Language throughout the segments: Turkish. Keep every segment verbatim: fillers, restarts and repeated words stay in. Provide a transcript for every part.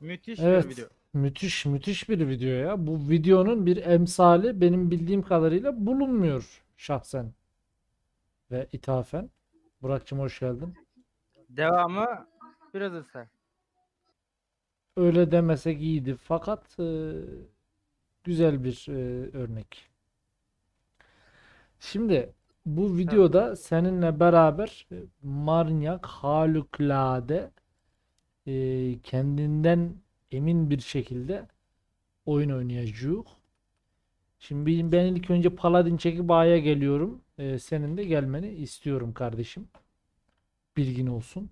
Müthiş bir Evet. video. Müthiş müthiş bir video ya. Bu videonun bir emsali benim bildiğim kadarıyla bulunmuyor şahsen ve ithafen. Burak'cığım hoş geldin. Devamı biraz ısrar. Öyle demesek iyiydi fakat e, güzel bir e, örnek. Şimdi bu Tabii. videoda seninle beraber e, manyak, harikulade, e, kendinden emin bir şekilde oyun oynayacağız. Şimdi ben ilk önce Paladin çekip A'ya geliyorum. E, senin de gelmeni istiyorum kardeşim. Bilgin olsun.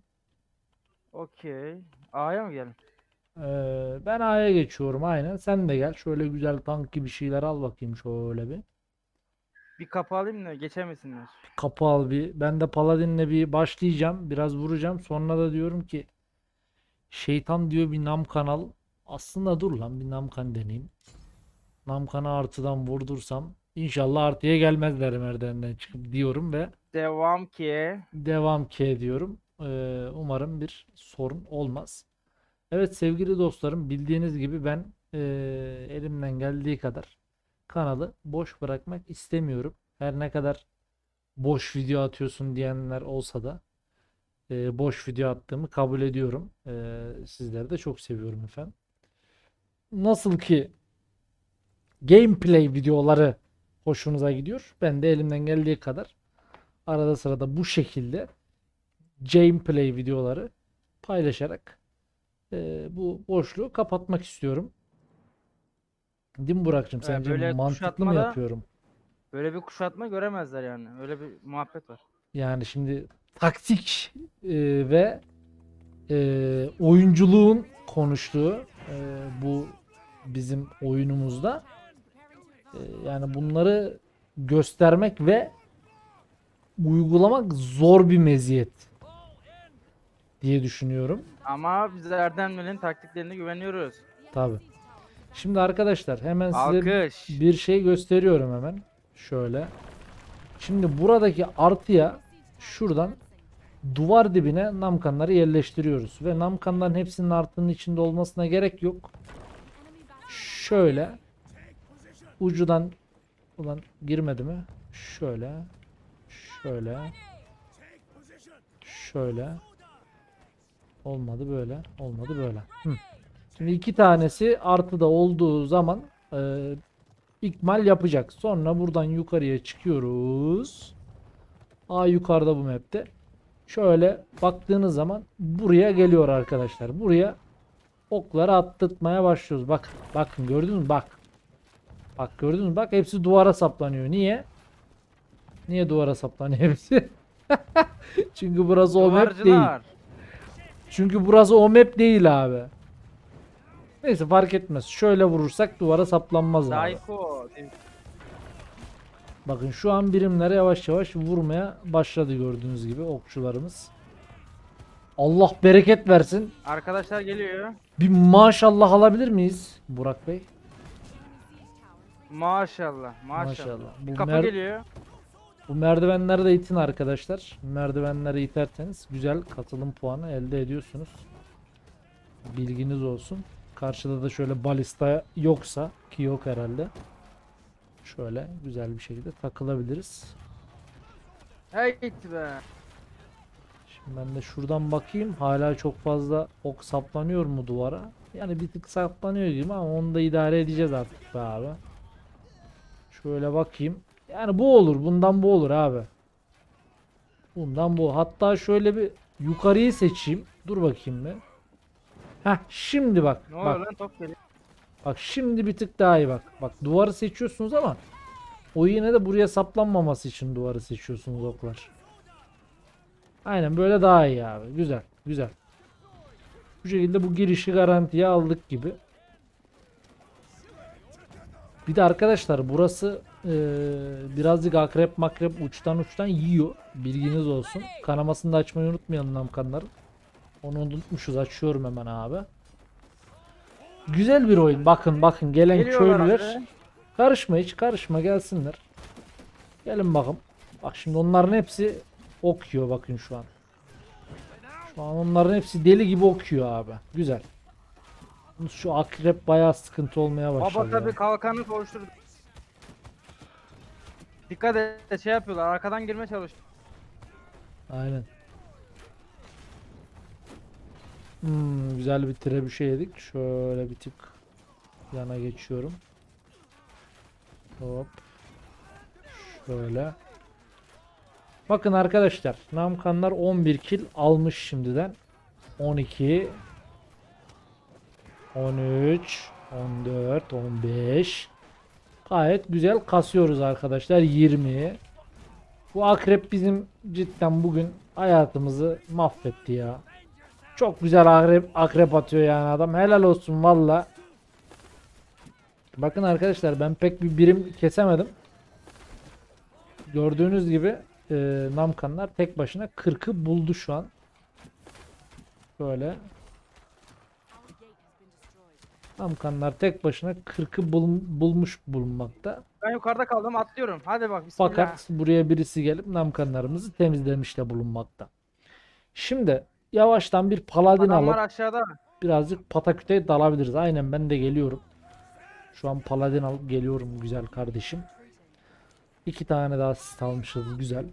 Okey. A'ya mı gelin? E, ben A'ya geçiyorum aynen. Sen de gel. Şöyle güzel tank gibi şeyler al bakayım şöyle bir. Bir kapı alayım da geçemesinler. Kapı al bir. Ben de Paladin'le bir başlayacağım. Biraz vuracağım. Sonra da diyorum ki şeytan diyor bir nam kanal. Aslında dur lan bir Namkan deneyeyim. Namkan'ı artıdan vurdursam inşallah artıya gelmezler merdivenden çıkıp diyorum ve Devam ki. devam ki diyorum. Ee, umarım bir sorun olmaz. Evet sevgili dostlarım bildiğiniz gibi ben ee, elimden geldiği kadar kanalı boş bırakmak istemiyorum. Her ne kadar boş video atıyorsun diyenler olsa da ee, boş video attığımı kabul ediyorum. Ee, sizleri de çok seviyorum efendim. Nasıl ki gameplay videoları hoşunuza gidiyor. Ben de elimden geldiği kadar arada sırada bu şekilde gameplay videoları paylaşarak e, bu boşluğu kapatmak istiyorum. Değil mi Burak'cığım? e, Sence Böyle mantıklı mı kuşatmada yapıyorum? böyle bir kuşatma göremezler yani. Öyle bir muhabbet var. Yani şimdi taktik e, ve e, oyunculuğun konuştuğu e, bu bizim oyunumuzda e, yani bunları göstermek ve uygulamak zor bir meziyet diye düşünüyorum. Ama biz Erdemli'nin taktiklerine güveniyoruz. Tabii. Şimdi arkadaşlar hemen size Alkış. bir şey gösteriyorum hemen. Şöyle. Şimdi buradaki artıya şuradan duvar dibine namkanları yerleştiriyoruz. Ve namkanların hepsinin artının içinde olmasına gerek yok. Şöyle. Ucudan ulan girmedi mi? Şöyle. Şöyle. Şöyle. Olmadı böyle. Olmadı böyle. Hı. Şimdi iki tanesi artıda olduğu zaman e, ikmal yapacak. Sonra buradan yukarıya çıkıyoruz. A yukarıda bu map'te. Şöyle baktığınız zaman buraya geliyor arkadaşlar. Buraya okları attırtmaya başlıyoruz. Bak, bakın gördünüz mü? Bak. Bak gördünüz mü? Bak hepsi duvara saplanıyor. Niye? Niye duvara saplanıyor hepsi? Çünkü burası o map değil. Duvarcılar. Çünkü burası o map değil abi. Neyse fark etmez. Şöyle vurursak duvara saplanmaz abi. Psycho. Bakın şu an birimlere yavaş yavaş vurmaya başladı gördüğünüz gibi okçularımız. Allah bereket versin. Arkadaşlar geliyor. Bir maşallah alabilir miyiz Burak Bey? Maşallah. Maşallah. Maşallah. Bir Bu, kapı mer geliyor. bu merdivenleri de itin arkadaşlar. Merdivenleri iterseniz güzel katılım puanı elde ediyorsunuz. Bilginiz olsun. Karşıda da şöyle balista yoksa ki yok herhalde. Şöyle güzel bir şekilde takılabiliriz. Hey git be. Şimdi ben de şuradan bakayım. Hala çok fazla ok saplanıyor mu duvara? Yani bir tık saplanıyor gibi ama onu da idare edeceğiz artık be abi. Şöyle bakayım. Yani bu olur. Bundan bu olur abi. Bundan bu. Hatta şöyle bir yukarıyı seçeyim. Dur bakayım bir. Heh şimdi bak. Ne oluyor Bak. lan, top geliyor. Bak şimdi bir tık daha iyi bak. Bak duvarı seçiyorsunuz ama o yine de buraya saplanmaması için duvarı seçiyorsunuz oklar. Aynen böyle daha iyi abi. Güzel. Güzel. Bu şekilde bu girişi garantiye aldık gibi. Bir de arkadaşlar burası eee, birazcık akrep makrep uçtan uçtan yiyor. Bilginiz olsun. Kanamasını da açmayı unutmayalım namkanların. Onu unutmuşuz. Açıyorum hemen abi. Güzel bir oyun. Bakın bakın gelen Geliyorlar köylüler. abi. Karışma hiç karışma gelsinler. Gelin bakın. Bak şimdi onların hepsi okuyor bakın şu an. Şu an onların hepsi deli gibi okuyor abi. Güzel. Şu akrep bayağı sıkıntı olmaya Baba başladı tabii ya. kalkanı koşturdu. Dikkat et, şey yapıyorlar, arkadan girmeye çalışıyor. Aynen. Hmm, güzel bir trebüşe yedik. Şöyle bir tık yana geçiyorum. Hop. Şöyle. Bakın arkadaşlar, Namkanlar on bir kill almış şimdiden. on iki, on üç, on dört, on beş. Gayet güzel kasıyoruz arkadaşlar. yirmi. Bu akrep bizim cidden bugün hayatımızı mahvetti ya. Çok güzel akrep, akrep atıyor yani adam. Helal olsun valla. Bakın arkadaşlar, ben pek bir birim kesemedim. Gördüğünüz gibi e, Namkanlar tek başına kırkı buldu şu an. Böyle. Namkanlar tek başına kırkı bul, bulmuş bulunmakta. Ben yukarıda kaldım, atlıyorum. Hadi bak, bismillah. Fakat buraya birisi gelip Namkanlarımızı temizlemiş de bulunmakta. Şimdi yavaştan bir paladin Adamlar alıp aşağıda. birazcık pataküte dalabiliriz. Aynen, ben de geliyorum. Şu an paladin alıp geliyorum güzel kardeşim. İki tane daha asist almışız, güzel.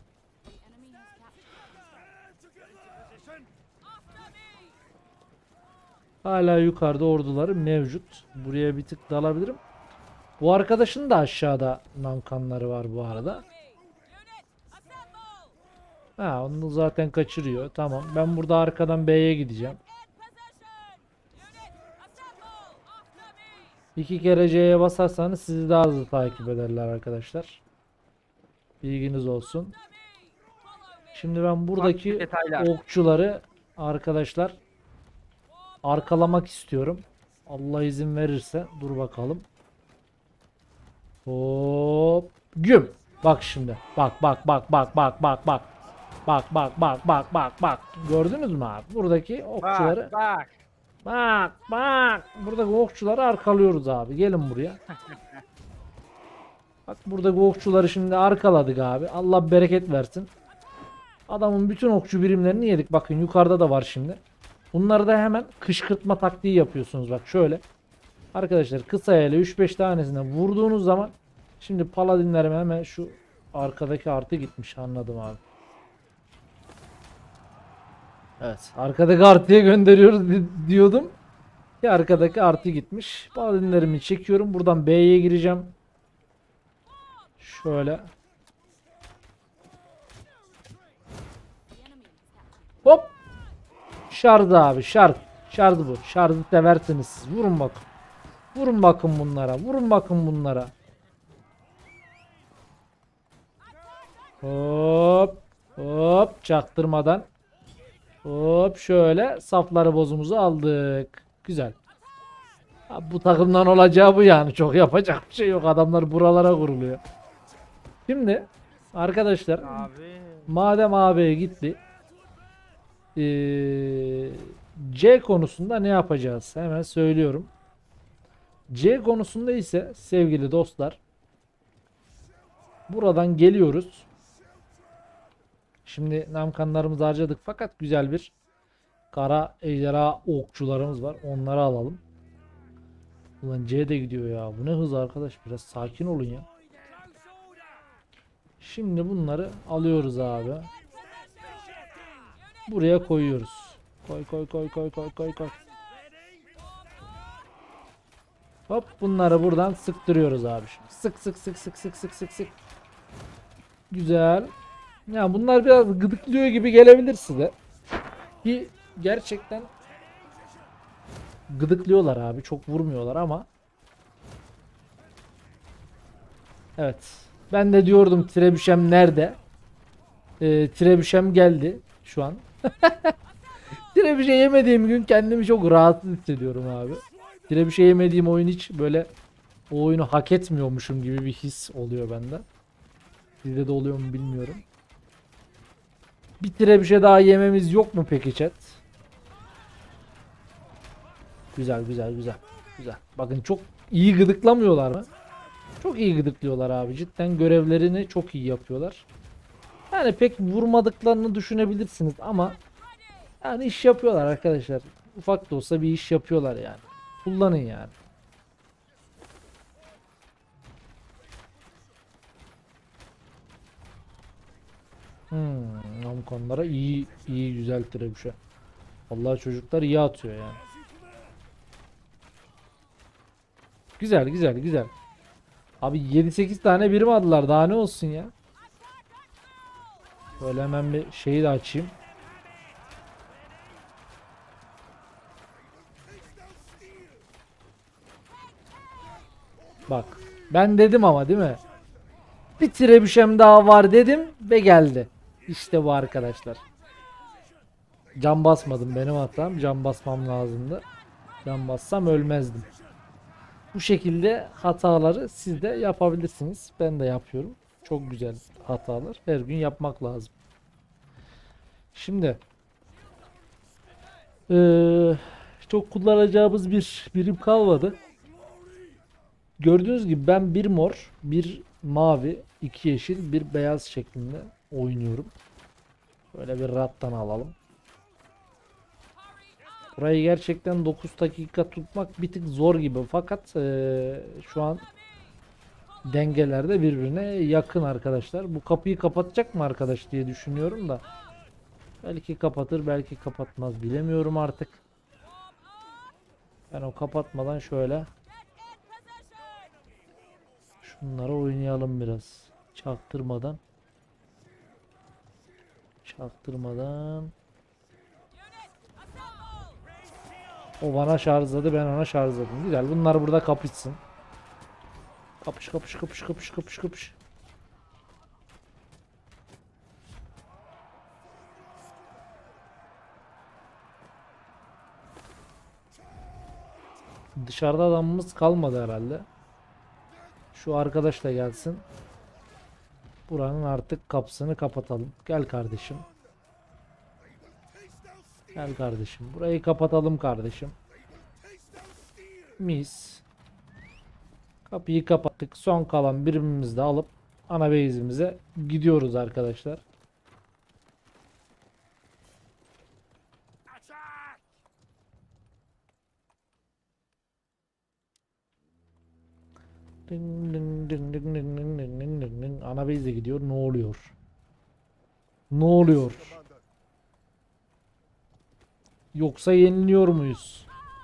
Hala yukarıda orduları mevcut. Buraya bir tık dalabilirim. Bu arkadaşın da aşağıda namkanları var bu arada. Ha, onu zaten kaçırıyor. Tamam. Ben burada arkadan B'ye gideceğim. İki kere C'ye basarsanız sizi daha hızlı takip ederler arkadaşlar. Bilginiz olsun. Şimdi ben buradaki detaylar. okçuları arkadaşlar arkalamak istiyorum. Allah izin verirse. Dur bakalım. Hop. Güm. Bak şimdi. Bak bak bak bak bak bak bak. Bak bak bak bak bak bak. Gördünüz mü abi? Buradaki okçuları. Bak bak. Bak bak. Buradaki okçuları arkalıyoruz abi. Gelin buraya. Bak buradaki okçuları şimdi arkaladık abi. Allah bereket versin. Adamın bütün okçu birimlerini yedik. Bakın yukarıda da var şimdi. Bunları da hemen kışkırtma taktiği yapıyorsunuz. Bak şöyle. Arkadaşlar kısa ile üç beş tanesine vurduğunuz zaman, şimdi paladinlerime hemen şu arkadaki artı gitmiş, anladım abi. Evet, arkadaki artıya gönderiyoruz di- diyordum. Ya arkadaki artı gitmiş. Paladinlerimi çekiyorum. Buradan B'ye gireceğim. Şöyle. Hop. Şarj abi, şarj. Şarj bu. Şarjı seversiniz siz. Vurun bakın. Vurun bakın bunlara. Vurun bakın bunlara. Hop. Hop. Çaktırmadan. Hop. Şöyle safları bozumuzu aldık. Güzel. Ha, bu takımdan olacağı bu yani. Çok yapacak bir şey yok. Adamlar buralara kuruluyor. Şimdi arkadaşlar, Abi. madem A B'ye gitti, ee, C konusunda ne yapacağız? Hemen söylüyorum. C konusunda ise sevgili dostlar, buradan geliyoruz. Şimdi namkanlarımızı harcadık fakat güzel bir kara ejderha okçularımız var. Onları alalım. Ulan C de gidiyor ya. Bu ne hız arkadaş. Biraz sakin olun ya. Şimdi bunları alıyoruz abi. Buraya koyuyoruz. Koy koy koy koy koy koy koy. Hop, bunları buradan sıktırıyoruz abi şimdi. Sık sık sık sık sık sık sık sık. Güzel. Ya bunlar biraz gıdıklıyor gibi gelebilir size. Ki gerçekten gıdıklıyorlar abi. Çok vurmuyorlar ama. Evet. Ben de diyordum Trebüşem nerede? Ee, Trebüşem geldi şu an. Trebüşe yemediğim gün kendimi çok rahatsız hissediyorum abi. Trebüşe yemediğim oyun hiç böyle o oyunu hak etmiyormuşum gibi bir his oluyor bende. Sizde de oluyor mu bilmiyorum. Bir trebüşe daha yememiz yok mu peki chat? Güzel güzel güzel. Güzel. Bakın çok iyi gıdıklamıyorlar mı? Çok iyi gıdıklıyorlar abi. Cidden görevlerini çok iyi yapıyorlar. Yani pek vurmadıklarını düşünebilirsiniz ama yani iş yapıyorlar arkadaşlar. Ufak da olsa bir iş yapıyorlar yani. kullanın yani. Hmm, am konulara iyi iyi güzel trebüşe. Vallahi çocuklar iyi atıyor yani. Güzel güzel güzel. Abi yedi sekiz tane birim aldılar, daha ne olsun ya. Böyle hemen bir şeyi de açayım. Bak ben dedim ama değil mi? Bir trebüşem daha var dedim ve geldi. İşte bu arkadaşlar. Can basmadım, benim hatam. Can basmam lazımdı. Can bassam ölmezdim. Bu şekilde hataları siz de yapabilirsiniz. Ben de yapıyorum. Çok güzel hatalar. Her gün yapmak lazım. Şimdi eee, çok kullanacağımız bir birim kalmadı. Gördüğünüz gibi ben bir mor, bir mavi, iki yeşil, bir beyaz şeklinde oynuyorum. Böyle bir rattan alalım. Burayı gerçekten dokuz dakika tutmak bir tık zor gibi, fakat eee, şu an dengeler de birbirine yakın arkadaşlar. Bu kapıyı kapatacak mı arkadaş diye düşünüyorum da. Belki kapatır, belki kapatmaz, bilemiyorum artık. Ben o kapatmadan şöyle şunlara oynayalım biraz. Çaktırmadan. Çaktırmadan. O bana şarjladı, ben ona şarjladım. Güzel. Bunlar burada kapışsın. Kapış kapış kapış kapış kapış kapış. Dışarıda adamımız kalmadı herhalde. Şu arkadaş da gelsin. Buranın artık kapısını kapatalım. Gel kardeşim. Gel kardeşim. Burayı kapatalım kardeşim. Mis. Kapıyı kapattık. Son kalan birimimizi de alıp ana base'imize gidiyoruz arkadaşlar. Ding ding ding ding ding ding ding ding ding ding. Ana base'e gidiyor. Ne oluyor? Ne oluyor? Yoksa yeniliyor muyuz?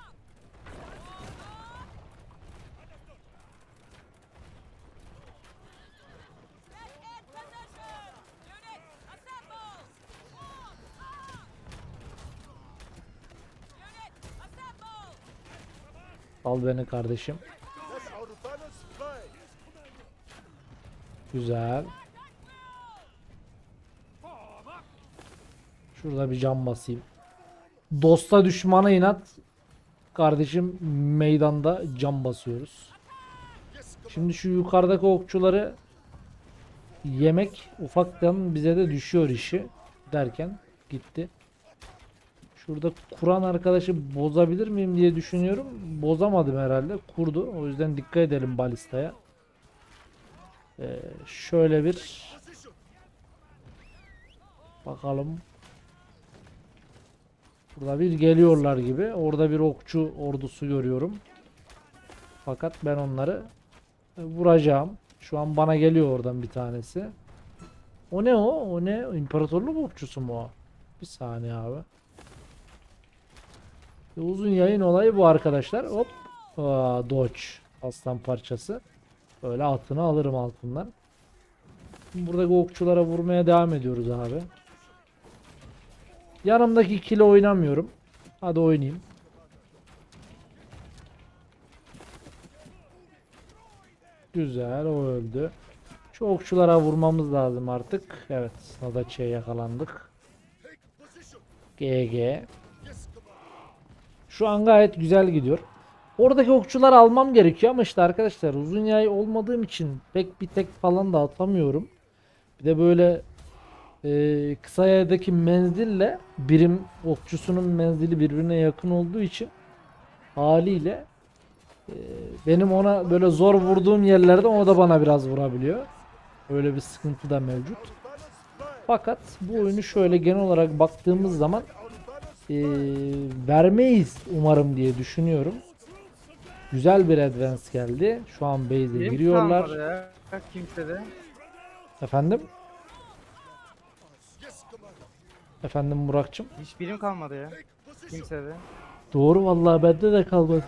Al beni kardeşim. Güzel. Şurada bir cam basayım. Dosta düşmana inat. Kardeşim meydanda cam basıyoruz. Şimdi şu yukarıdaki okçuları yemek ufaktan bize de düşüyor işi. Derken gitti. Şurada kuran arkadaşı bozabilir miyim diye düşünüyorum. Bozamadım herhalde. Kurdu. O yüzden dikkat edelim balistaya. Ee, şöyle bir bakalım. Burada bir geliyorlar gibi. Orada bir okçu ordusu görüyorum. Fakat ben onları vuracağım. Şu an bana geliyor oradan bir tanesi. O ne o? O ne? İmparatorluk okçusu mu o? Bir saniye abi. E, uzun yayın olayı bu arkadaşlar. Hop. Aa, dodge. Aslan parçası. Böyle altını alırım altından. Buradaki okçulara vurmaya devam ediyoruz abi. Yanımdaki ikili oynamıyorum. Hadi oynayayım. Güzel, o öldü. Şu okçulara vurmamız lazım artık. Evet, Nadaç'ya yakalandık. G G. Şu an gayet güzel gidiyor. Oradaki okçuları almam gerekiyor ama işte arkadaşlar uzun yay olmadığım için pek bir tek falan da atamıyorum. Bir de böyle e, kısa yaydaki menzille birim okçusunun menzili birbirine yakın olduğu için haliyle e, benim ona böyle zor vurduğum yerlerde o da bana biraz vurabiliyor. Öyle bir sıkıntı da mevcut. Fakat bu oyunu şöyle genel olarak baktığımız zaman e, vermeyiz umarım diye düşünüyorum. Güzel bir advance geldi. Şu an base'e Birim giriyorlar. kalmadı ya. Kimse de. Efendim? Efendim Burak'cığım. Hiç birim kalmadı ya. Kimse de. Doğru vallahi bende de kalmadı.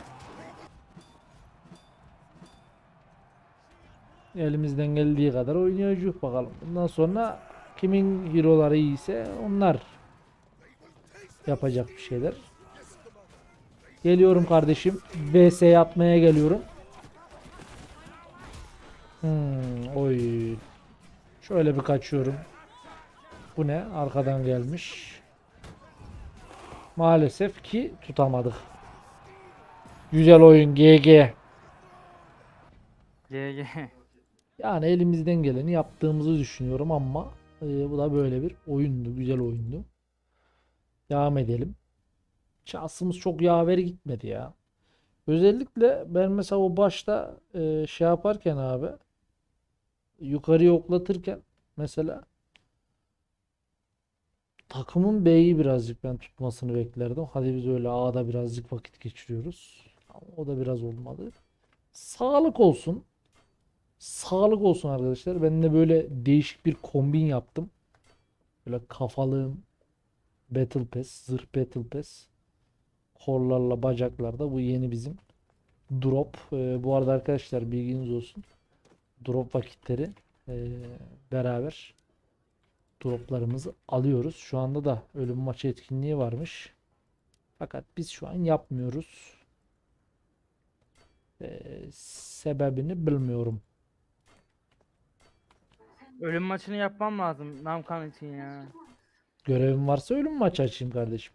Elimizden geldiği kadar oynayacağız bakalım. Bundan sonra kimin hero'ları iyiyse onlar yapacak bir şeyler. Geliyorum kardeşim. V S atmaya geliyorum. Hmm, oy. Şöyle bir kaçıyorum. Bu ne? Arkadan gelmiş. Maalesef ki tutamadık. Güzel oyun G G. G G. Yani elimizden geleni yaptığımızı düşünüyorum ama e, bu da böyle bir oyundu. Güzel oyundu. Devam edelim. Şansımız çok yaver gitmedi ya. Özellikle ben mesela o başta e, şey yaparken abi yukarıya oklatırken mesela takımın B'yi birazcık ben tutmasını beklerdim. Hadi biz öyle A'da birazcık vakit geçiriyoruz. Ama o da biraz olmadı. Sağlık olsun. Sağlık olsun arkadaşlar. Ben de böyle değişik bir kombin yaptım. Böyle kafalığım Battle Pass, zırh Battle Pass. Kollarla bacaklarda bu yeni bizim drop. Ee, bu arada arkadaşlar bilginiz olsun. Drop vakitleri ee, beraber droplarımızı alıyoruz. Şu anda da ölüm maçı etkinliği varmış. Fakat biz şu an yapmıyoruz. Ee, sebebini bilmiyorum. Ölüm maçını yapmam lazım Namkan için ya. Görevim varsa ölüm maçı açayım kardeşim.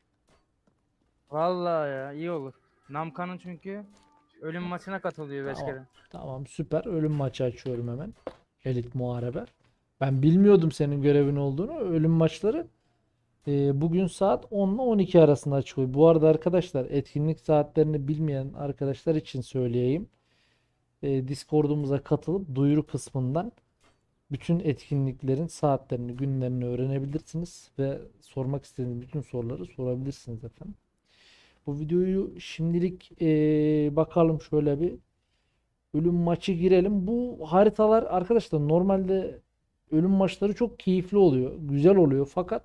Vallahi ya iyi olur. Namkan'ın çünkü ölüm maçına katılıyor beş Tamam. kere. Tamam süper. Ölüm maçı açıyorum hemen. Elit muharebe. Ben bilmiyordum senin görevin olduğunu. Ölüm maçları e, bugün saat on ile on iki arasında açılıyor. Bu arada arkadaşlar etkinlik saatlerini bilmeyen arkadaşlar için söyleyeyim. E, Discord'umuza katılıp duyuru kısmından bütün etkinliklerin saatlerini, günlerini öğrenebilirsiniz ve sormak istediğiniz bütün soruları sorabilirsiniz efendim. Bu videoyu şimdilik e, bakalım şöyle bir ölüm maçı girelim. Bu haritalar arkadaşlar normalde ölüm maçları çok keyifli oluyor. Güzel oluyor. Fakat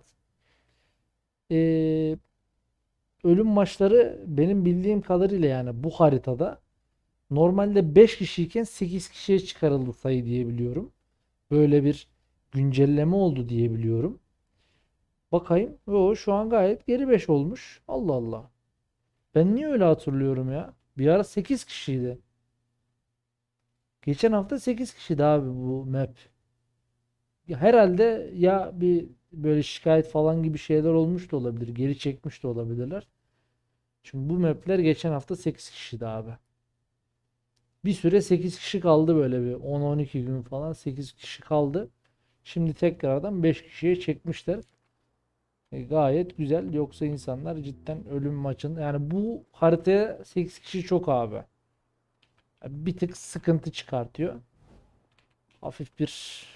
eee, ölüm maçları benim bildiğim kadarıyla yani bu haritada normalde beş kişiyken sekiz kişiye çıkarıldı sayı diye biliyorum. Böyle bir güncelleme oldu diye biliyorum. Bakayım. Yo, şu an gayet geri beş olmuş. Allah Allah. Ben niye öyle hatırlıyorum ya? Bir ara sekiz kişiydi. Geçen hafta sekiz kişiydi abi bu map. Ya herhalde ya bir böyle şikayet falan gibi şeyler olmuş da olabilir. Geri çekmiş de olabilirler. Çünkü bu mapler geçen hafta sekiz kişiydi abi. Bir süre sekiz kişi kaldı böyle bir on on iki gün falan sekiz kişi kaldı. Şimdi tekrardan beş kişiye çekmişler. E, gayet güzel. Yoksa insanlar cidden ölüm maçın yani bu haritaya sekiz kişi çok abi. Bir tık sıkıntı çıkartıyor. Hafif bir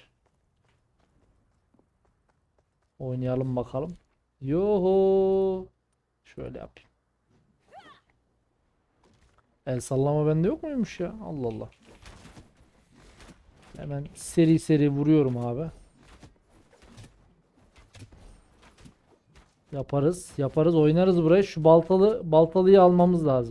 oynayalım bakalım. Yoho. Şöyle yapayım. El sallama bende yok muymuş ya? Allah Allah. Hemen seri seri vuruyorum abi. Yaparız. Yaparız. Oynarız buraya. Şu baltalı baltalıyı almamız lazım.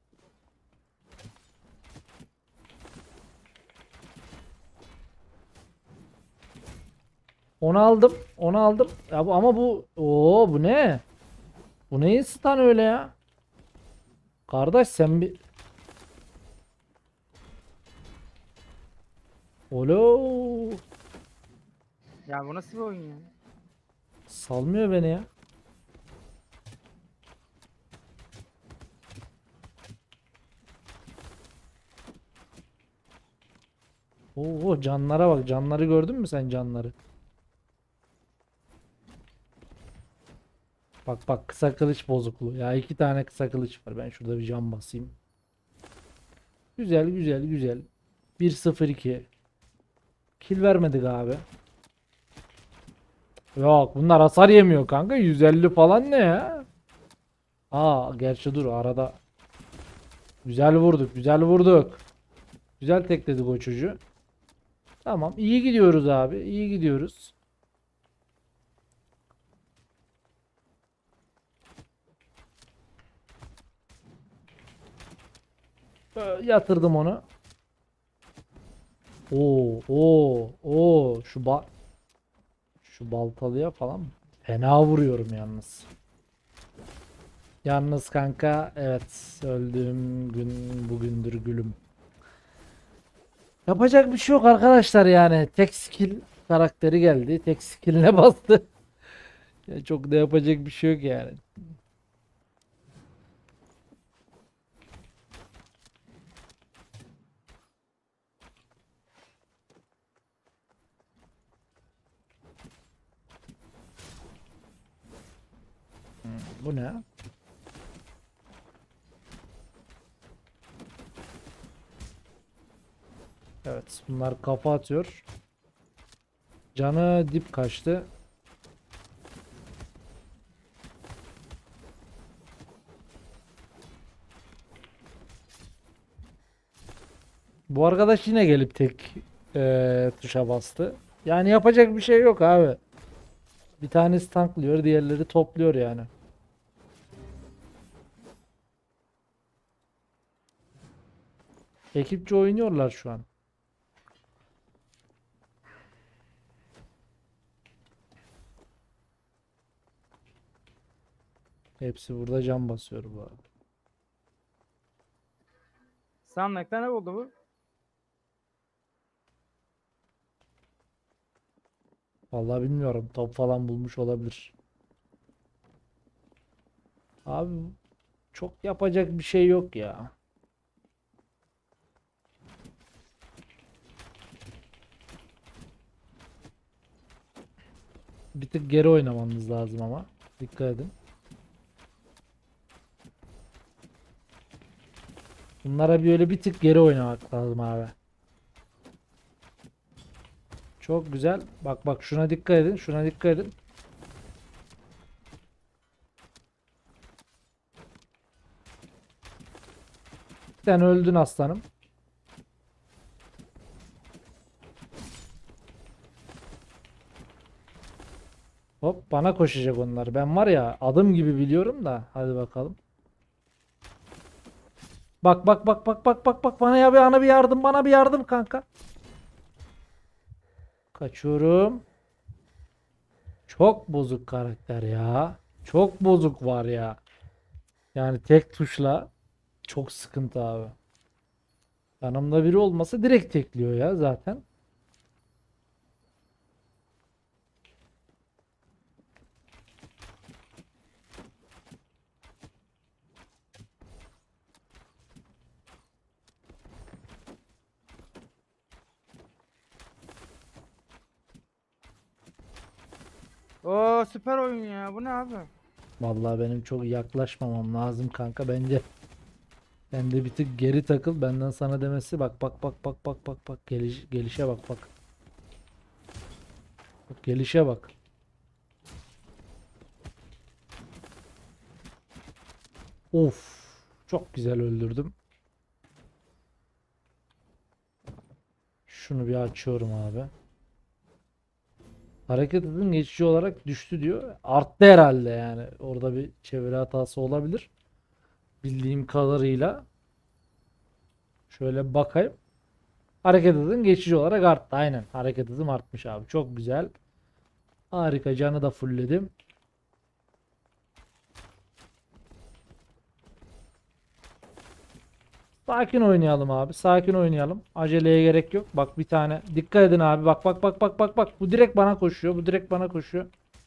Onu aldım. Onu aldım. Ya bu, ama bu o bu ne? Bu neyin stun öyle ya? Kardeş sen bir Olo. Ya bu nasıl bir oyun ya? Salmıyor beni ya. Oo canlara bak. Canları gördün mü sen canları? Bak bak kısa kılıç bozukluğu. Ya iki tane kısa kılıç var. Ben şurada bir can basayım. Güzel güzel güzel. bir sıfır iki. Kill vermedik abi. Yok bunlar hasar yemiyor kanka. yüz elli falan ne ya? Aa gerçi dur arada Güzel vurduk. Güzel vurduk. Güzel tekledik o çocuğu. Tamam. İyi gidiyoruz abi. İyi gidiyoruz. Ee, Yatırdım onu. Oo, oo, oo. Şu ba şu baltalıya falan fena vuruyorum yalnız. Yalnız kanka, evet, öldüğüm gün bugündür gülüm. Yapacak bir şey yok arkadaşlar yani. Tek skill karakteri geldi. Tek skill'ine bastı. Ya çok da yapacak bir şey yok yani. Bu ne? Evet, bunlar kafa atıyor. Canı dip kaçtı. Bu arkadaş yine gelip tek eee, tuşa bastı. Yani yapacak bir şey yok abi. Bir tanesi tanklıyor, diğerleri topluyor yani. Ekipçe oynuyorlar şu an. Hepsi burada can basıyor bu arada. Sandıkta ne oldu bu? Vallahi bilmiyorum. Top falan bulmuş olabilir. Abi çok yapacak bir şey yok ya. Bir tık geri oynamanız lazım ama. Dikkat edin. Bunlara bir öyle bir tık geri oynamak lazım abi. Çok güzel. Bak bak, şuna dikkat edin. Şuna dikkat edin. Sen öldün aslanım. Hop, bana koşacak onlar. Ben var ya, adım gibi biliyorum da. Hadi bakalım. Bak bak bak bak bak bak bak, bana ya, bir ana bir yardım, bana bir yardım kanka. Kaçıyorum. Çok bozuk karakter ya. Çok bozuk var ya. Yani tek tuşla çok sıkıntı abi. Yanımda biri olmasa direkt tekliyor ya zaten. Oo süper oyun ya. Bu ne abi? Vallahi benim çok yaklaşmamam lazım kanka bence. Sen de bir tık geri takıl, benden sana demesi. Bak bak bak bak bak bak bak, geliş, gelişe bak bak. Bak gelişe bak. Of, çok güzel öldürdüm. Şunu bir açıyorum abi. Hareket hızın geçici olarak düştü diyor. Arttı herhalde yani. Orada bir çeviri hatası olabilir. Bildiğim kadarıyla. Şöyle bakayım. Hareket hızın geçici olarak arttı. Aynen. Hareket hızım artmış abi. Çok güzel. Harika. Canı da fullledim. Sakin oynayalım abi. Sakin oynayalım. Aceleye gerek yok. Bak bir tane. Dikkat edin abi. Bak bak bak bak bak bak. Bu direkt bana koşuyor. Bu direkt bana koşuyor.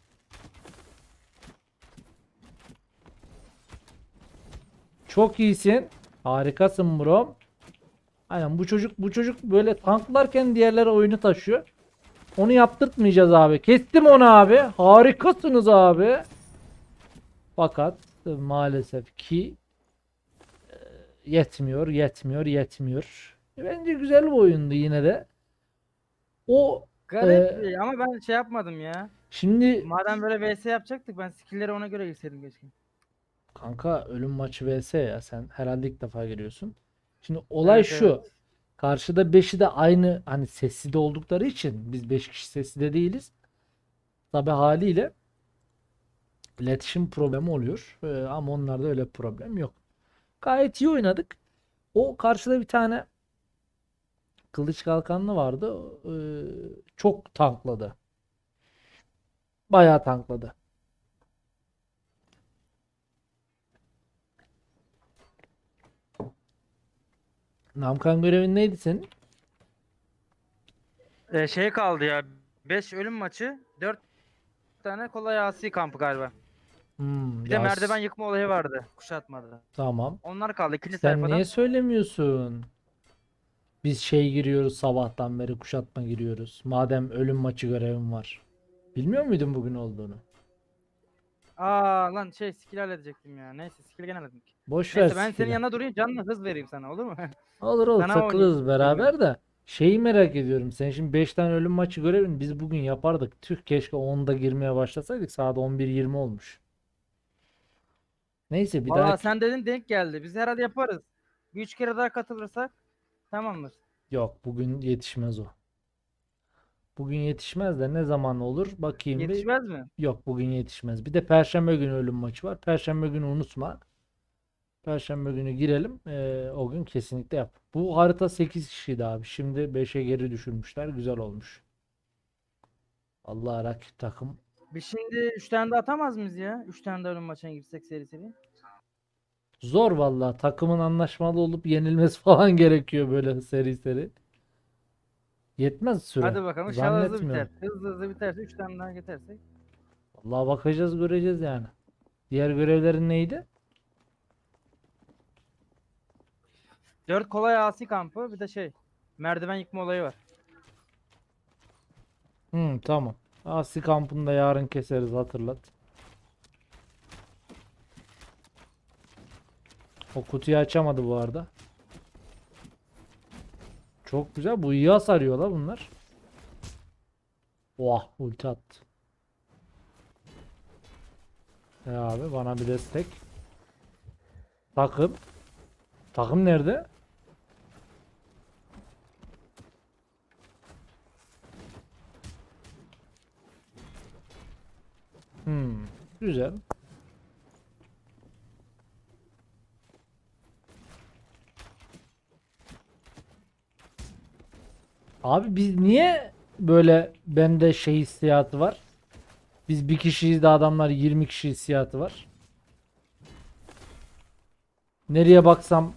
Çok iyisin. Harikasın bro. Aynen, bu çocuk bu çocuk böyle tanklarken diğerleri oyunu taşıyor. Onu yaptırtmayacağız abi. Kestim onu abi. Harikasınız abi. Fakat maalesef ki yetmiyor, yetmiyor, yetmiyor. Bence güzel bir oyundu yine de. O Garip e, bir ama ben şey yapmadım ya. şimdi Madem böyle V S yapacaktık ben skill'lere ona göre girseydim keşke. Kanka ölüm maçı vs ya, sen herhalde ilk defa giriyorsun. Şimdi olay Evet, şu. evet. Karşıda beşi de aynı hani sesli de oldukları için biz beş kişi sesli de değiliz. Tabi haliyle iletişim problemi oluyor. Ee, ama onlarda öyle bir problem yok. Gayet iyi oynadık. O karşıda bir tane kılıç kalkanlı vardı. Ee, çok tankladı. Bayağı tankladı. Namkan görevin neydi senin? Ee, şey kaldı ya. Beş ölüm maçı. Dört tane kolay asi kampı galiba. Hmm, Bir de ya merdiven s- yıkma olayı vardı. Kuşatmadı. tamam. Onlar kaldı ikinci Sen niye sayfadan. söylemiyorsun? Biz şey giriyoruz, sabahtan beri kuşatma giriyoruz. Madem ölüm maçı görevim var. Bilmiyor muydun bugün olduğunu? Aa lan şey skill halledecektim ya. Neyse skill gene hallettik. Boş ver Neyse ben senin skill'i. yanına durayım canlı hız vereyim sana olur mu? Olur olur, Sana oynayayım. takılırız Bilmiyorum. beraber de. Şeyi merak ediyorum. Sen şimdi beş tane ölüm maçı görevin biz bugün yapardık. Tüh, keşke onda girmeye başlasaydık. Saat on bir yirmi olmuş. Neyse bir Valla dahaki. sen dedin denk geldi. Biz herhalde yaparız. Bir üç kere daha katılırsak tamamdır. Yok, bugün yetişmez o. Bugün yetişmez de ne zaman olur bakayım bir. Yetişmez mi? Yok, bugün yetişmez. Bir de Perşembe günü ölüm maçı var. Perşembe günü unutma. Perşembe günü girelim. Ee, o gün kesinlikle yap. Bu harita sekiz kişiydi abi. Şimdi beşe geri düşürmüşler. Güzel olmuş. Allah, rakip takım. Biz şimdi üç tane de atamaz mıyız ya? üç tane de ölüm maçına girsek seri seri. Zor vallahi. Takımın anlaşmalı olup yenilmesi falan gerekiyor böyle seri seri. Yetmez süre. Hadi bakalım inşallah hızlı biter. Zannetmiyorum. Hızlı hızlı biterse üç tane daha getirsek. Vallahi bakacağız, göreceğiz yani. Diğer görevlerin neydi? Dört kolay asi kampı bir de şey. Merdiven yıkma olayı var. Hmm, tamam. Asi kampını da yarın keseriz, hatırlat. O kutuyu açamadı bu arada. Çok güzel. Bu iyi hasar yiyor la bunlar. Vah, ulti attı. E abi, bana bir destek. Takım. Takım nerede? Hmm, güzel. Abi biz niye böyle, bende şey hissiyatı var? Biz bir kişiyiz de adamlar yirmi kişi hissiyatı var. Nereye baksam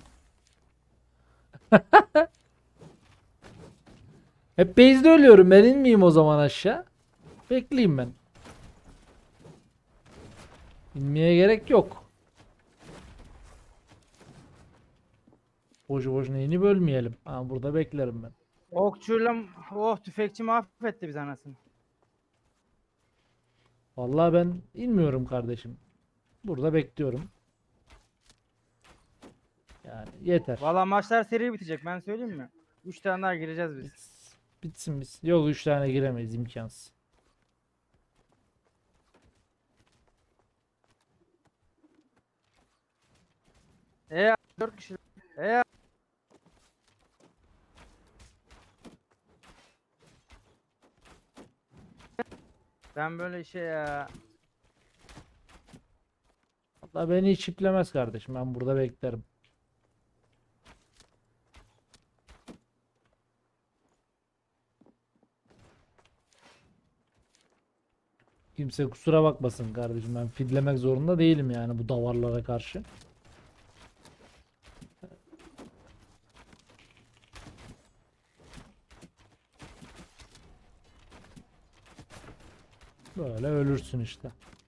hep base'de ölüyorum. Ben inmeyeyim o zaman aşağı. Bekleyeyim ben. İnmeye gerek yok. Boşu boşuna inip ölmeyelim. Ha, burada beklerim ben. Okçuyla oh tüfekçi mahvetti biz anasını. Vallahi ben inmiyorum kardeşim. Burada bekliyorum. Yani yeter. Valla maçlar seri bitecek ben söyleyeyim mi? üç tane daha gireceğiz biz. Bits- Bitsin biz. Yok, üç tane giremeyiz, imkansız. E dört kişi. E ben böyle şey ya. Vallahi beni hiç iplemez kardeşim. Ben burada beklerim. Kimse kusura bakmasın kardeşim. Ben fidlemek zorunda değilim yani bu davarlara karşı. Böyle ölürsün işte.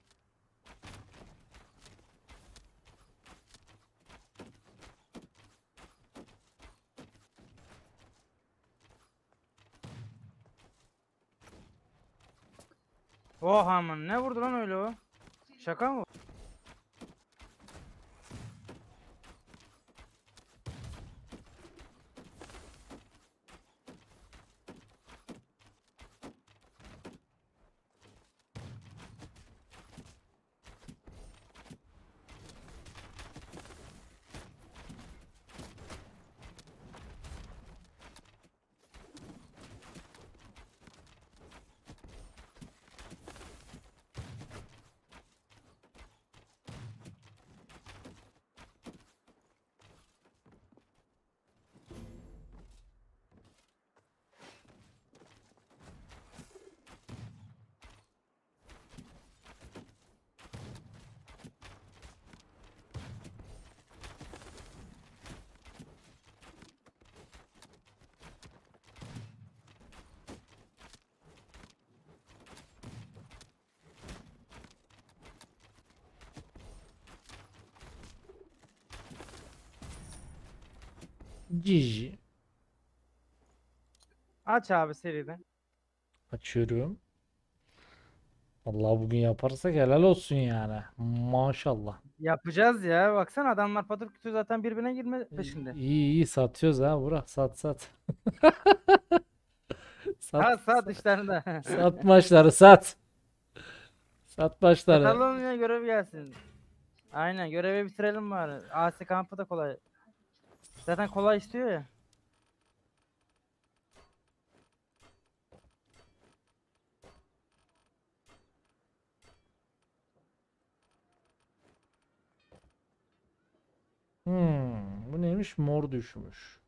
Oh aman ne vurdu lan öyle o? Şaka mı? Cici. Aç abi seriden. Açıyorum. Vallahi bugün yaparsak helal olsun yani. Maşallah. Yapacağız ya. Baksana adamlar patır kütür zaten birbirine girme peşinde. İyi iyi satıyoruz ha Burak. Sat sat. Sat. Ha saat Sat, işlerinde. sat maçları sat. Sat başları. Katalonya'ya görev gelsin. Aynen görevi bitirelim bari. A S kampı da kolay. Zaten kolay istiyor ya. Hmm, bu neymiş? Mor düşmüş.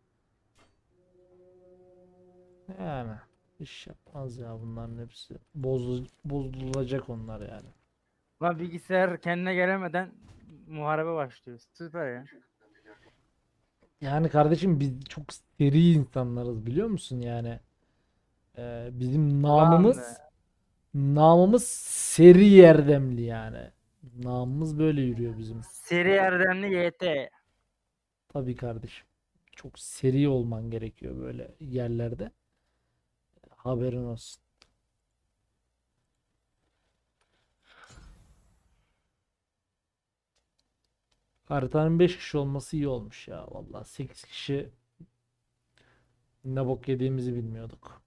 Yani iş yapmaz ya bunların hepsi. Bozul bozulacak onlar yani. Lan bilgisayar kendine gelemeden muharebe başlıyor. Süper ya. Yani kardeşim biz çok seri insanlarız biliyor musun yani? Ee, bizim Ulan be. namımız namımız seri yerdemli yani. Namımız böyle yürüyor bizim. Seri erdemli Y T. Tabii kardeşim. Çok seri olman gerekiyor böyle yerlerde. Haberin olsun. Haritanın beş kişi olması iyi olmuş ya. Vallahi sekiz kişi ne bok yediğimizi bilmiyorduk.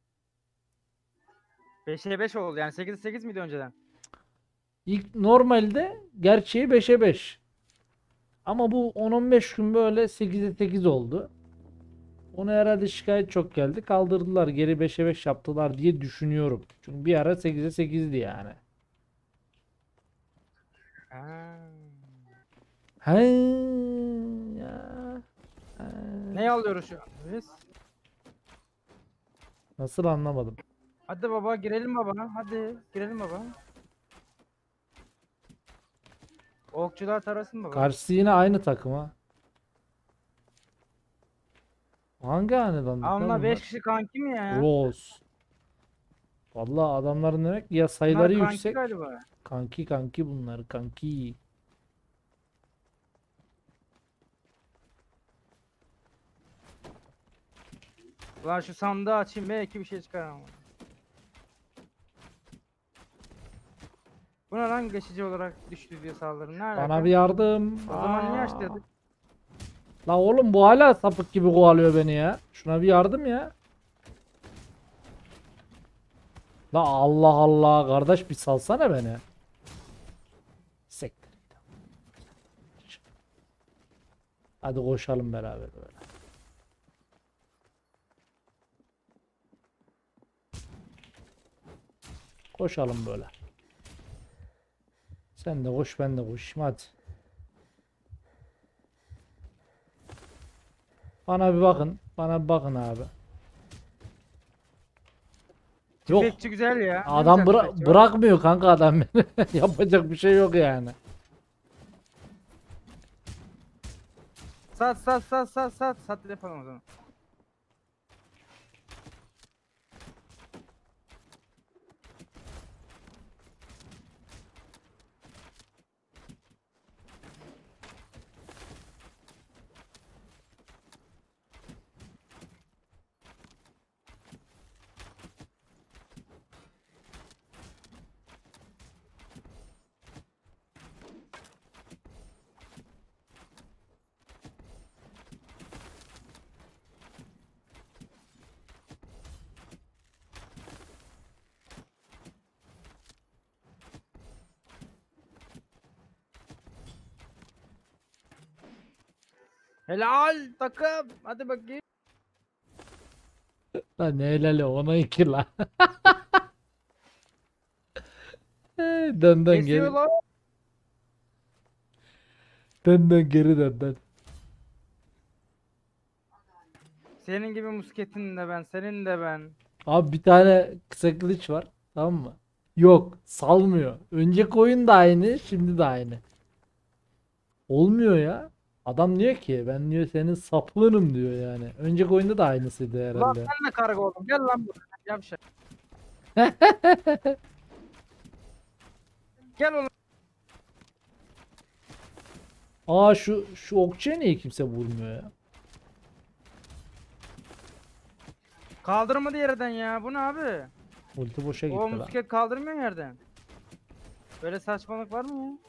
beşe beş oldu yani sekize sekiz miydi önceden? İlk normalde gerçeği beşe beş. Ama bu on on beş gün böyle sekize sekiz oldu. Ona herhalde şikayet çok geldi. Kaldırdılar. Geri beşe beş yaptılar diye düşünüyorum. Çünkü bir ara sekize sekizdi yani. Ha. He ya. He. Ne alıyoruz şu an biz? Nasıl anlamadım. Hadi baba girelim baba. Hadi girelim baba. Okçular tarasın baba. Karşısı yine aynı takım ha. Hangi hanedanlık Aa, lan onlar beş bunlar? kişi kanki mi ya? Rose. Vallahi adamların demek ya Bunlar sayıları kanki yüksek. galiba. Kanki kanki bunlar kanki. Ulan şu sandığı açayım belki bir şey çıkar ama. Bu ne lan geçici olarak düştü diye saldırı. Ne alaka? Bana bir yardım. O zaman niye Aa. açtırdık? La oğlum bu hala sapık gibi kovalıyor beni ya. Şuna bir yardım ya. La Allah Allah kardeş bir salsana beni. Sektir. Hadi koşalım beraber böyle. Koşalım böyle. Sen de koş ben de koşayım hadi. Bana bir bakın. Bana bir bakın abi. Yok. Tüfekçi güzel ya. Ne Adam güzel bıra- tüfekçi, bak. bırakmıyor kanka adam beni. Yapacak bir şey yok yani. Sat sat sat sat sat. Sat yapalım o zaman. Helal takım. Hadi bakayım. Lan ne helali ona iki la. Dön dön geri. Kesiyorlar. Dön dön geri dön dön. Senin gibi musketin de ben, senin de ben. Abi bir tane kısa kılıç var. Tamam mı? Yok. Salmıyor. Önceki oyun da aynı. Şimdi de aynı. Olmuyor ya. Adam diyor ki ben diyor senin saplığınım diyor yani. Önceki oyunda da aynısıydı Ulan herhalde. sen de karga oldun. Gel lan buraya. Yavşak. Gel oğlum. Aa şu şu okçuya niye kimse vurmuyor ya? Kaldırmadı yerden ya. Bu ne abi? Ulti boşa gitti O lan. musket kaldırmıyor yerden. Böyle saçmalık var mı ya?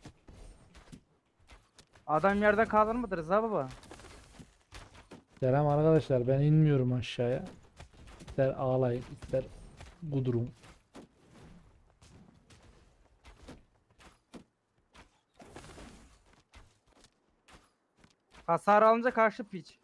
Adam yerden kaldırmadı Rıza baba. Selam arkadaşlar, ben inmiyorum aşağıya. İster ağlayın, ister gudurun. Hasar alınca karşı piç.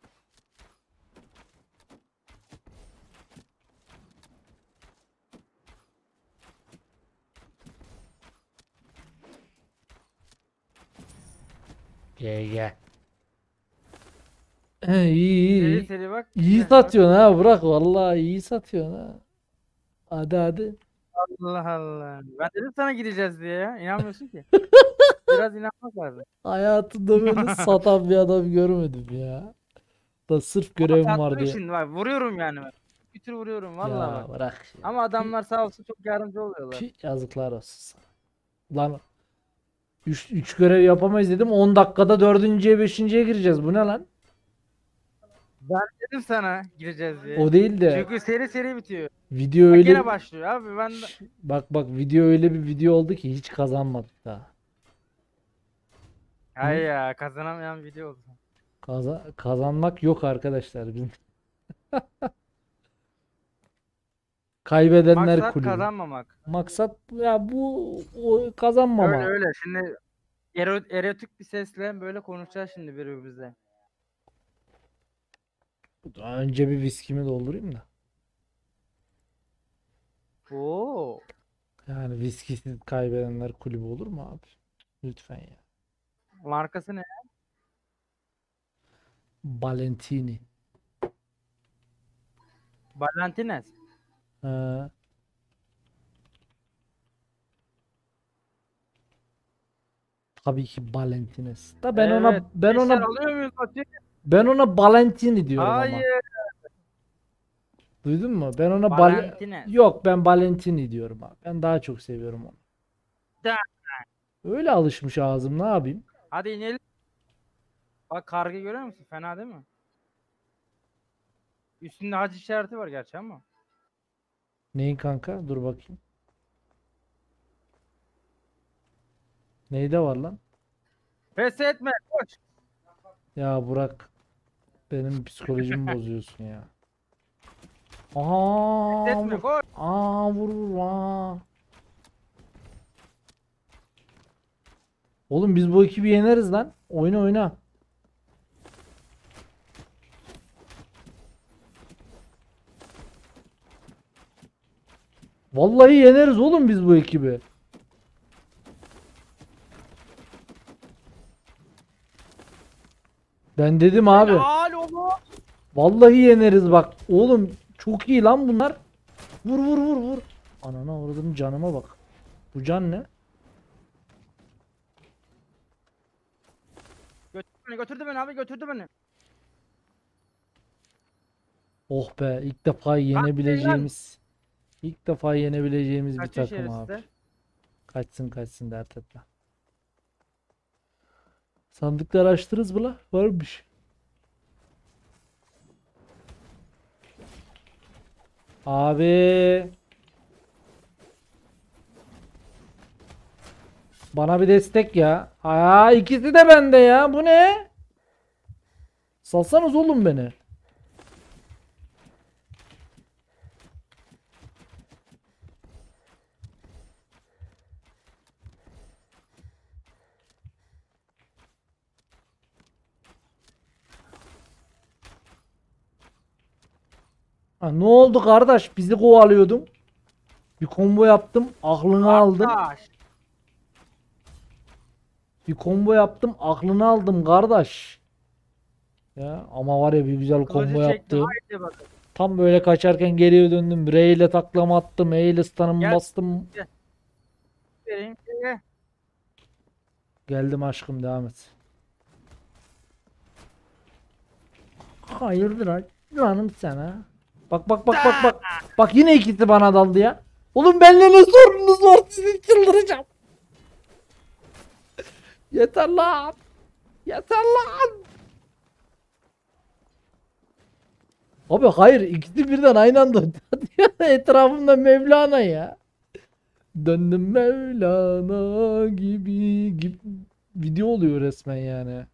Gel gel. He, iyi iyi Seri iyi. seri bak. İyi Heh, bak. satıyorsun ha, bırak vallahi iyi satıyorsun ha. Hadi hadi. Allah Allah. Ben dedim sana gideceğiz diye ya. İnanmıyorsun ki. Biraz inanmak lazım. Hayatımda böyle satan bir adam görmedim ya. Da sırf Ama görevim var sattım diye. şimdi bak. Vuruyorum yani ben. Bir tür vuruyorum vallahi Ya bak. bırak ya. Ama adamlar sağ olsun çok yardımcı oluyorlar. Pi, yazıklar olsun sana. Lan üç görev yapamayız dedim, on dakikada dördüncüye beşinciye gireceğiz. Bu ne lan? Ben dedim sana gireceğiz diye. O değil de Çünkü seri seri bitiyor. video Bak öyle yine başlıyor abi. Ben de... Şş, bak bak video öyle bir video oldu ki hiç kazanmadık daha. Hay ya kazanamayan video oldu. Kaza- kazanmak yok arkadaşlar bizim. Kaybedenler Maksat kulübü. kazanmamak. Maksat ya bu o kazanmama. Öyle öyle. Şimdi ero erotik bir sesle böyle konuşacağız şimdi birbirimizle. Daha önce bir viskimi doldurayım da. Oo. Yani viskisiz kaybedenler kulübü olur mu abi? Lütfen ya. Markası ne? Balentini. Valentines. Ha, tabii ki Balentines. Da ben ona Evet. ben Gençler ona alıyor muyuz Fatih? ben ona Balentini diyorum ama. Hayır. Duydun mu? Ben ona bal Valentines. Yok, ben Valentini diyorum abi. Ben daha çok seviyorum onu. Da. Öyle alışmış ağzım, ne yapayım? Hadi inelim. Bak kargı görüyor musun? Fena değil mi? Üstünde hac işareti var gerçi ama. Neyin kanka? Dur bakayım. Neyde var lan? Pes etme. Koş. Ya Burak, benim psikolojimi bozuyorsun ya. Aa, Pes etme. vur. Koş. Aa, vur vur. Aa. Oğlum biz bu ekibi yeneriz lan. Oyna oyna. Vallahi yeneriz oğlum biz bu ekibi. Ben dedim abi. Helal oğlum. Vallahi yeneriz bak. Oğlum çok iyi lan bunlar. Vur vur vur vur. Anana uğradım, canıma bak. Bu can ne? Götürdü beni, götürdü beni abi, götürdü beni. Oh be, ilk defa yenebileceğimiz ilk defa yenebileceğimiz bir Kaçıyor takım abi. şerefsizler. Kaçsın kaçsın, dert etme. Sandıkları açtınız mı la? Varmış. Abi. Bana bir destek ya. Aa, ikisi de bende ya. Bu ne? Salsanız oğlum beni. Ha, ne oldu kardeş? Bizi kovalıyordun. Bir combo yaptım. Aklını aldım. Arkadaş. Bir combo yaptım. Aklını aldım kardeş. Ya ama var ya, bir güzel combo Kılıcı çektim. yaptım. Haydi bakalım. Tam böyle kaçarken geriye döndüm. R ile taklama attım. E ile stun'ımı Gel. bastım. Vereyim. Gel. Geldim aşkım, devam et. Hayırdır ay canım sana. Bak bak bak bak bak. Bak yine ikisi bana daldı ya. Oğlum benimle ne sorununuz var, sizin, çıldıracağım. Yeter lan. Yeter lan. Abi hayır, ikisi birden aynı anda etrafımda Mevlana ya. Döndüm Mevlana gibi gibi video oluyor resmen yani.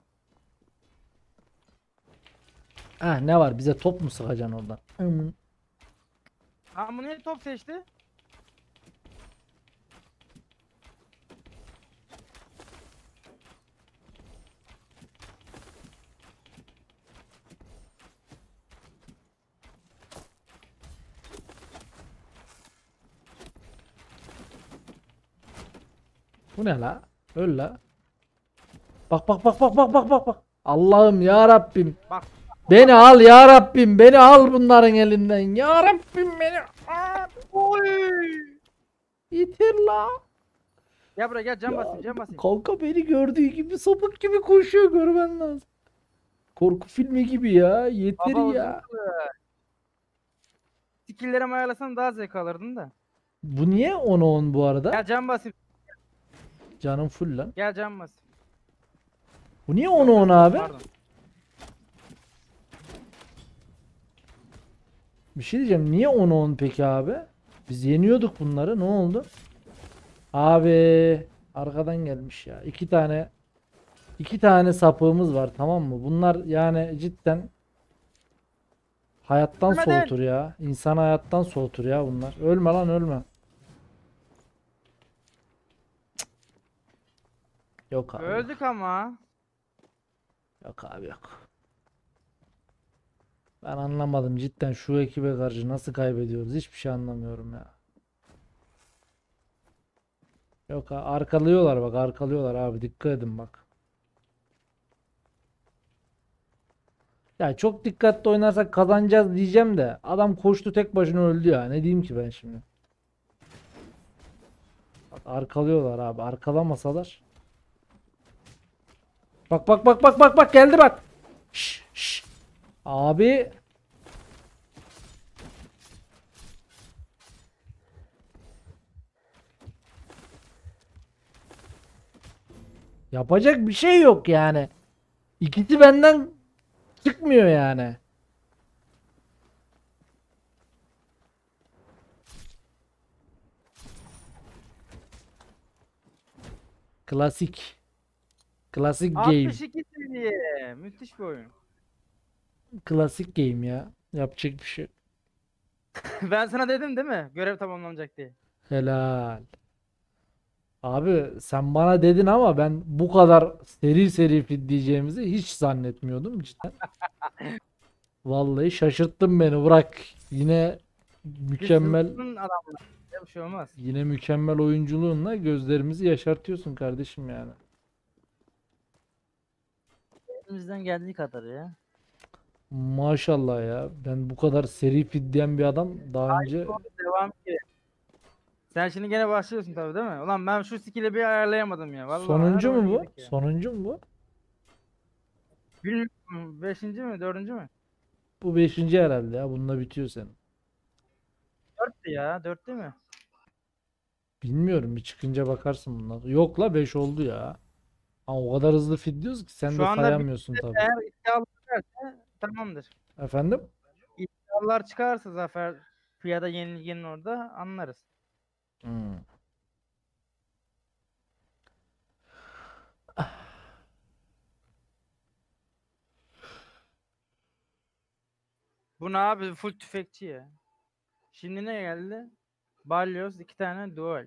Ah, ne var, bize top mu sıkacaksın oradan? Aman. Lan bu niye top seçti? Bu ne la? Öl la. Bak bak bak bak bak bak bak bak. Allah'ım ya Rabbim. Bak. Beni al ya Rabbim. Beni al bunların elinden. Ya Rabbim beni al. Oy. Yeter la. Gel buraya gel, cam Ya, basayım cam basayım. kanka beni gördüğü gibi sapık gibi koşuyor, görmen lazım. Korku filmi gibi ya. Yeter Baba ya. skill'lerimi ayarlasan daha zevk alırdın da. Bu niye on on bu arada? Gel cam basayım. Canım full lan. Gel cam basayım. Bu niye on on abi? Pardon. Bir şey diyeceğim. Niye on on peki abi? Biz yeniyorduk bunları. Ne oldu? Abi arkadan gelmiş ya. İki tane iki tane sapığımız var, tamam mı? Bunlar yani cidden hayattan Ölmeden. soğutur ya. İnsan hayattan soğutur ya bunlar. Ölme lan, ölme. Cık. Yok abi. Öldük ama. Yok abi yok. Ben anlamadım cidden, şu ekibe karşı nasıl kaybediyoruz, hiçbir şey anlamıyorum ya. Yok ha, arkalıyorlar bak, arkalıyorlar abi, dikkat edin bak. Ya çok dikkatli oynarsak kazanacağız diyeceğim de adam koştu tek başına öldü ya, ne diyeyim ki ben şimdi. Bak arkalıyorlar abi, arkalamasalar. Bak bak bak bak bak bak geldi bak. Şş, şş. Abi. Yapacak bir şey yok yani. İkisi benden çıkmıyor yani. Klasik. Klasik game. altmış iki seviye. Müthiş bir oyun. Klasik game ya. Yapacak bir şey yok. Ben sana dedim değil mi? Görev tamamlanacak diye. Helal. Abi sen bana dedin ama ben bu kadar seri seri feed diyeceğimizi hiç zannetmiyordum cidden. Vallahi şaşırttın beni, bırak. Yine mükemmel, Bizim adamlar. Bir şey olmaz. yine mükemmel oyunculuğunla gözlerimizi yaşartıyorsun kardeşim yani. Elimizden geldiği kadar ya. Maşallah ya. Ben bu kadar seri feed diyen bir adam daha önce Devam ki. Sen şimdi gene başlıyorsun tabii değil mi? Ulan ben şu skill'i bir ayarlayamadım ya. Vallahi sonuncu her mu oyun bu? yedik ya. Sonuncu mu bu? Bilmiyorum. Beşinci mi? Dördüncü mü? Bu beşinci herhalde ya. Bununla bitiyor senin. Dörttü ya. Dört değil mi? Bilmiyorum, bir çıkınca bakarsın bunlar. Yok la, beş oldu ya. Ama o kadar hızlı feed diyoruz ki sen Şu de anda sayamıyorsun tabii. eğer iddialı çıkarsa tamamdır. Efendim? İddialar çıkarsa Zafer Fiyada yenilginin orada anlarız. Hmm. Bu ne abi? Full tüfekçi ya. Şimdi ne geldi? Balyoz, iki tane duel.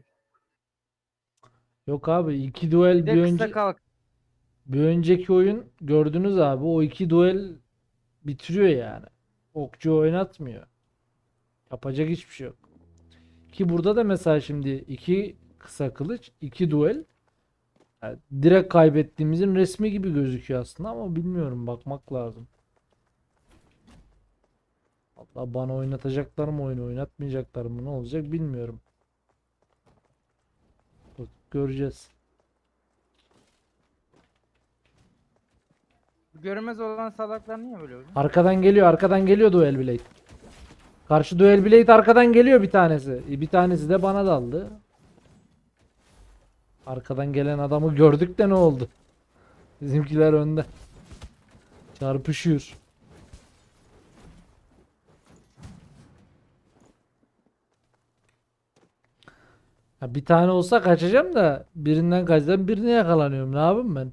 Yok abi, iki Bir duel de bir kısa önce kalk. bir önceki oyun gördünüz abi, o iki duel bitiriyor yani. Okçu oynatmıyor. Yapacak hiçbir şey yok. Ki burada da mesela şimdi iki kısa kılıç, iki duel. Yani direkt kaybettiğimizin resmi gibi gözüküyor aslında ama bilmiyorum, bakmak lazım. Vallahi bana oynatacaklar mı oyunu, oynatmayacaklar mı, ne olacak bilmiyorum. Bak, göreceğiz. Görmez olan salaklar niye böyle oluyor? Arkadan geliyor, arkadan geliyor Duel Blade. Karşı Duel Blade arkadan geliyor bir tanesi. E, Bir tanesi de bana daldı. Arkadan gelen adamı gördük de ne oldu? Bizimkiler önde. Çarpışıyor. Ha, bir tane olsa kaçacağım da birinden kaçsam birine yakalanıyorum. Ne yapayım ben?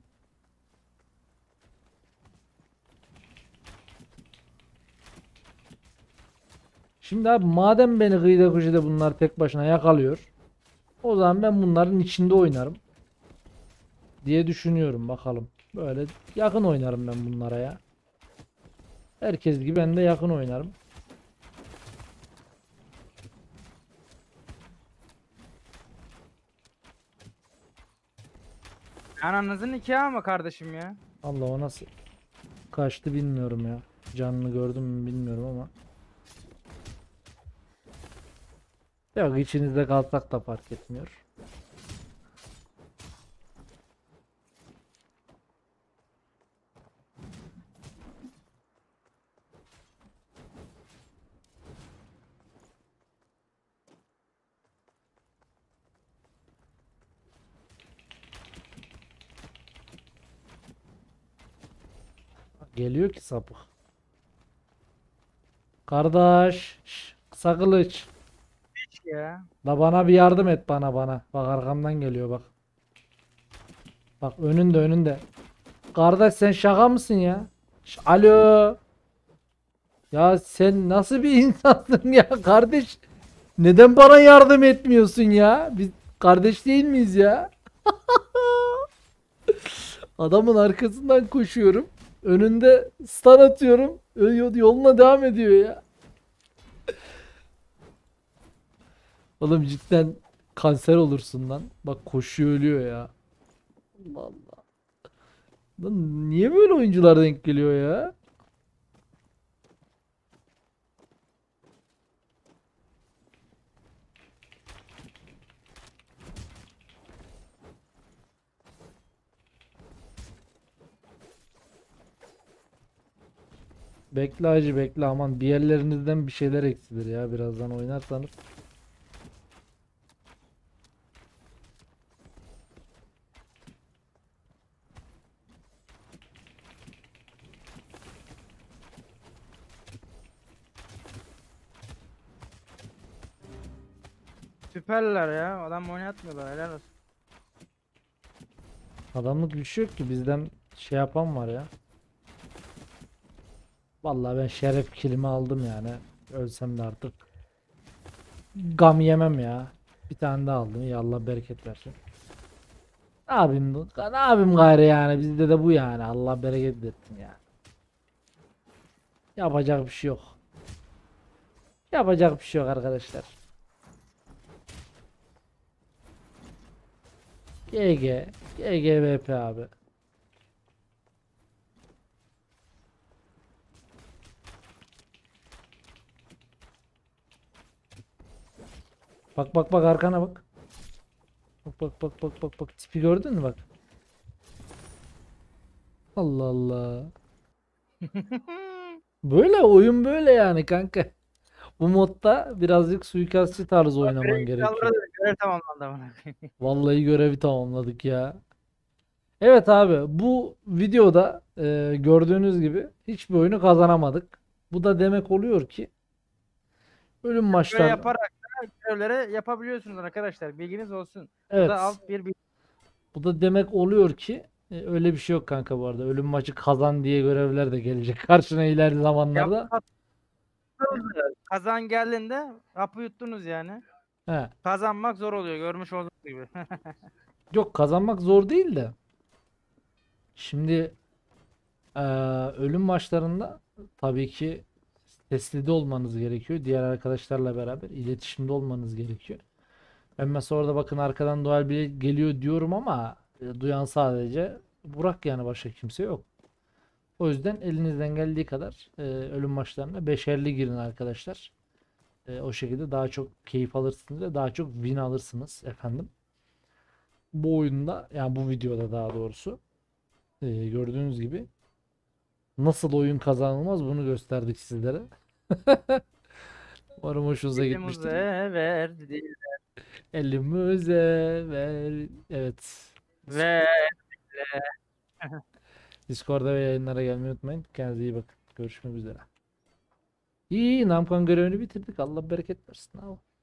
Şimdi abi madem beni kıyıda köşede bunlar tek başına yakalıyor. O zaman ben bunların içinde oynarım diye düşünüyorum bakalım. Böyle yakın oynarım ben bunlara ya. Herkes gibi ben de yakın oynarım. Ananızın nikahı mı kardeşim ya? Allah o nasıl kaçtı bilmiyorum ya. Canını gördüm mü bilmiyorum ama. Yok içinizde kalsak da fark etmiyor. Geliyor ki sapık. Kardeş. Şş, kısa kılıç. Hiç ya. La bana bir yardım et bana bana. Bak arkamdan geliyor bak. Bak önünde önünde. Kardeş sen şaka mısın ya? Ş- Alo. Ya sen nasıl bir insansın ya kardeş? Neden bana yardım etmiyorsun ya? Biz kardeş değil miyiz ya? Adamın arkasından koşuyorum. Önünde stun atıyorum. Ö- Yoluna devam ediyor ya. Oğlum cidden kanser olursun lan. Bak koşuyor ölüyor ya. Allah Allah. Lan niye böyle oyuncular denk geliyor ya? Bekle hacı bekle aman bir yerlerinizden bir şeyler eksilir ya birazdan oynarsanız. Süperler ya. Adam oynatmıyorlar. Helal olsun. Adamlık bir şey yok ki bizden şey yapan var ya. Vallahi ben şeref kilimi aldım yani. Ölsem de artık. Gam yemem ya. Bir tane daha aldım. Ya Allah bereket versin. Ne yapayım, bu- ne yapayım gayrı yani bizde de bu yani Allah bereket versin ya. Yapacak bir şey yok. Yapacak bir şey yok arkadaşlar. G G. G G V P abi. Bak bak bak arkana bak. Bak bak bak bak bak bak tipi gördün mü bak. Allah Allah. Böyle oyun böyle yani kanka. Bu modda birazcık suikastçı tarzı oynaman Görev gerekiyor. iddiaları da görev tamamlandı bana. Vallahi görevi tamamladık ya. Evet abi bu videoda e, gördüğünüz gibi hiçbir oyunu kazanamadık. Bu da demek oluyor ki ölüm Böyle maçlar yaparak da görevleri yapabiliyorsunuz arkadaşlar. Bilginiz olsun. Bu da evet alt bir bilgi. bu da demek oluyor ki e, öyle bir şey yok kanka bu arada. Ölüm maçı kazan diye görevler de gelecek karşına ileriki zamanlarda. Kazan geldiğinde hapı yuttunuz yani. He. Kazanmak zor oluyor görmüş olduğunuz gibi. Yok kazanmak zor değil de. Şimdi eee, ölüm maçlarında tabii ki sesli de olmanız gerekiyor. Diğer arkadaşlarla beraber iletişimde olmanız gerekiyor. Ben mesela orada bakın arkadan Doğal bile geliyor diyorum ama e, duyan sadece Burak yani başka kimse yok. O yüzden elinizden geldiği kadar e, ölüm maçlarına beşerli girin arkadaşlar. E, o şekilde daha çok keyif alırsınız ve daha çok win alırsınız efendim. Bu oyunda yani bu videoda daha doğrusu e, gördüğünüz gibi nasıl oyun kazanılmaz bunu gösterdik sizlere. Umarım hoşunuza Elimize gitmiştir. verdi Elimize ver. Evet. ve Discord'a ve yayınlara gelmeyi unutmayın. Kendinize iyi bakın. Görüşmek üzere. İyi, Namkan görevini bitirdik. Allah bereket versin abi.